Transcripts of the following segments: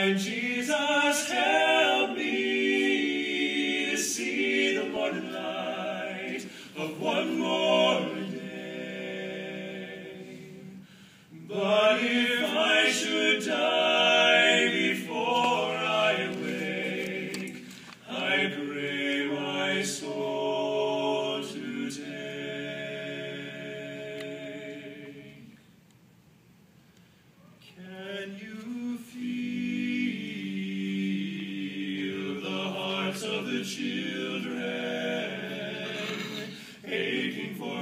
Kind Jesus, help me to see the morning light of one more day. But if I should die before I wake, I pray my soul to take. Can you feel the hearts of the children aching for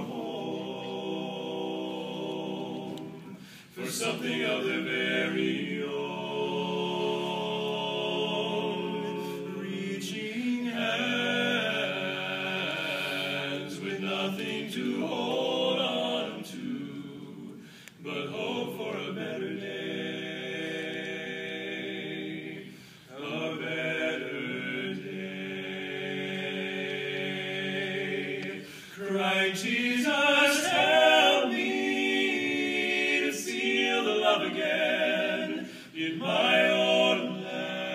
home, for something of their very own, reaching hands with nothing to hold on to, but hope for a better day. Crying, Jesus, help me to feel the love again in my own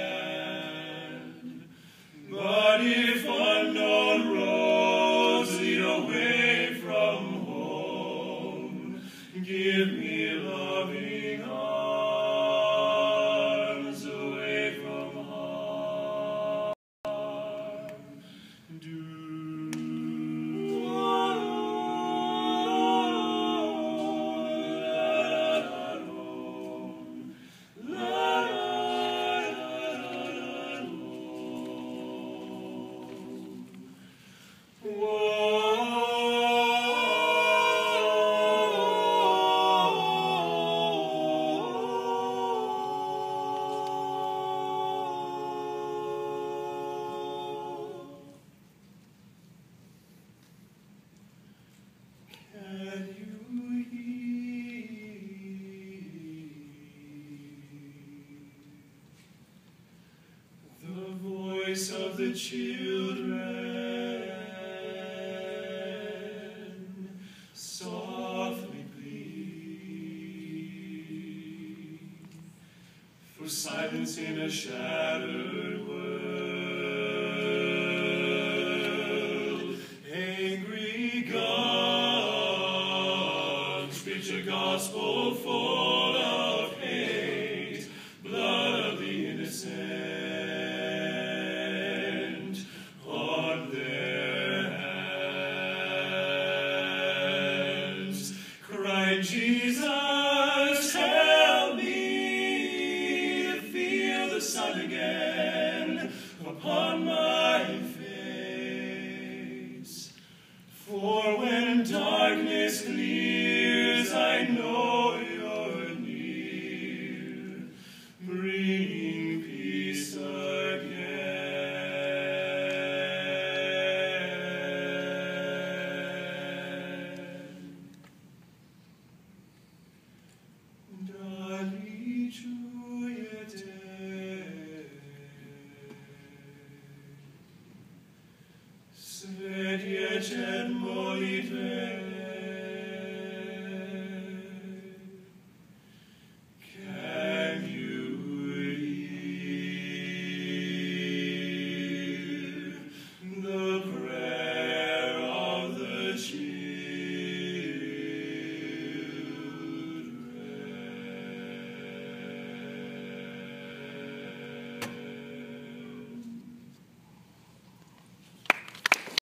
land. But if unknown roads lead away from home, give me loving arms away from harm. Can you hear the voice of the children softly plead for silence in a shattered world? Angry guns preach a gospel full of hate, blood of the innocent on their hands. Crying, Jesus, help me to feel the sun again upon my face. For when darkness clears, I